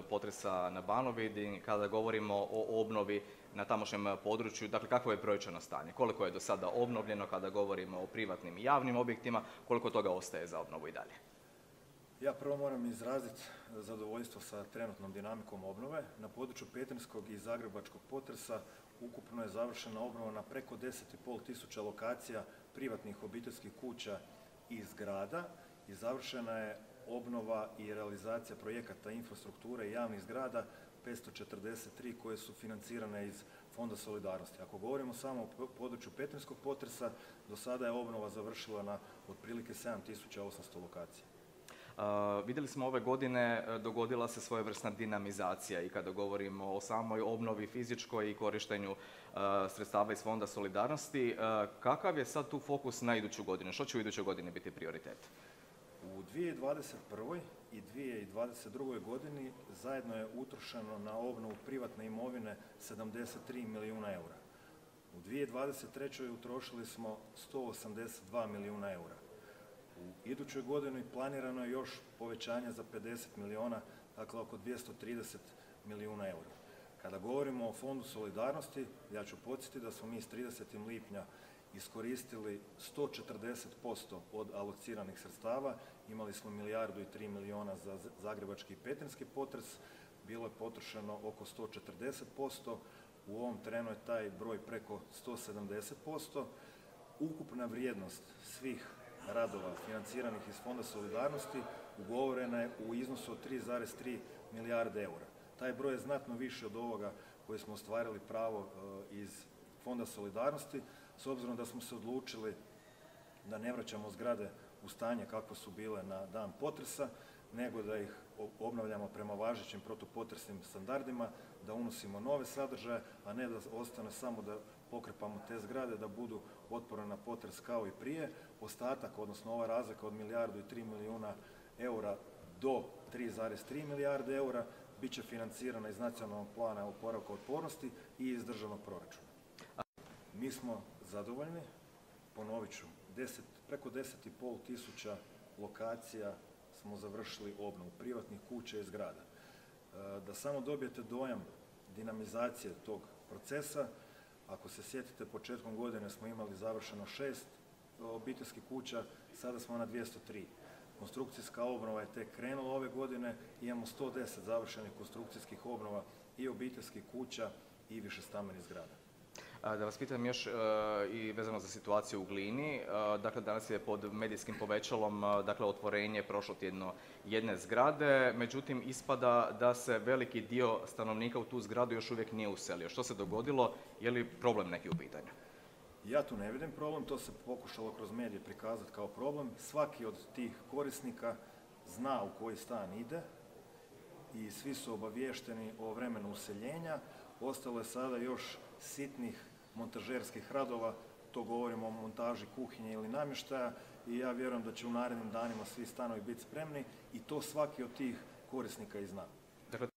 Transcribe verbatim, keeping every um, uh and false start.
potresa na Banovini, kada govorimo o obnovi na tamošnjem području, dakle kakvo je brojčano stanje, koliko je do sada obnovljeno kada govorimo o privatnim i javnim objektima, koliko toga ostaje za obnovu i dalje? Ja prvo moram izraziti zadovoljstvo sa trenutnom dinamikom obnove. Na području petrinjskog i zagrebačkog potresa ukupno je završena obnova na preko deset i pol tisuća lokacija privatnih obiteljskih kuća i zgrada i završena je obnova i realizacija projekata infrastrukture i javnih zgrada petsto četrdeset tri koje su financirane iz Fonda solidarnosti. Ako govorimo samo o području petrinjskog potresa, do sada je obnova završila na otprilike sedam tisuća osamsto lokacija. Uh, vidjeli smo ove godine dogodila se svojevrsna dinamizacija i kada govorimo o samoj obnovi fizičkoj i korištenju uh, sredstava iz Fonda solidarnosti. Uh, kakav je sad tu fokus na iduću godinu? Što će u idućoj godini biti prioritet? U dvije tisuće dvadeset prvoj i dvije tisuće dvadeset drugoj godini zajedno je utrošeno na obnovu privatne imovine sedamdeset tri milijuna eura. U dvije tisuće dvadeset trećoj utrošili smo sto osamdeset dva milijuna eura. U idućoj godini planirano je još povećanje za pedeset milijuna, dakle oko dvjesto trideset milijuna eura. Kada govorimo o Fondu solidarnosti, ja ću podsjetiti da smo mi s tridesetog lipnja iskoristili sto četrdeset posto od alociranih sredstava, imali smo milijardu i tri milijuna za zagrebački i petrinjski potres, bilo je potrošeno oko sto četrdeset posto, u ovom trenu je taj broj preko sto sedamdeset posto. Ukupna vrijednost svih radova financiranih iz Fonda solidarnosti ugovorena je u iznosu od tri zarez tri milijarde eura. Taj broj je znatno više od ovoga koje smo ostvarili pravo iz Fonda solidarnosti, s obzirom da smo se odlučili da ne vraćamo zgrade u stanje kako su bile na dan potresa, nego da ih obnavljamo prema važećim protupotresnim standardima, da unosimo nove sadržaje, a ne da ostane samo da pokrepamo te zgrade, da budu otporne na potres kao i prije. Ostatak, odnosno ova razlika od milijardu i tri milijuna eura do tri zarez tri milijarde eura, bit će financirana iz nacionalnog plana oporavka otpornosti i iz državnog proračuna. Mi smo zadovoljni, ponovit ću, preko deset i pol tisuća lokacija smo završili obnovu privatnih kuća i zgrada. Da samo dobijete dojam dinamizacije tog procesa, ako se sjetite, početkom godine smo imali završeno šest obiteljskih kuća, sada smo na dvjesto tri. Konstrukcijska obnova je tek krenula ove godine, imamo sto deset završenih konstrukcijskih obnova i obiteljskih kuća i višestambenih zgrada. Da vas pitam još i vezano za situaciju u Glini, dakle danas je pod medijskim povećalom dakle otvorenje prošlo tjedno jedne zgrade, međutim ispada da se veliki dio stanovnika u tu zgradu još uvijek nije uselio. Što se dogodilo? Je li problem neki u pitanju? Ja tu ne vidim problem, to se pokušalo kroz medije prikazati kao problem. Svaki od tih korisnika zna u koji stan ide i svi su obaviješteni o vremenu useljenja. Ostalo je sada još sitnih montažerskih radova, to govorimo o montaži kuhinje ili namještaja i ja vjerujem da će u narednim danima svi stanovi biti spremni i to svaki od tih korisnika i zna.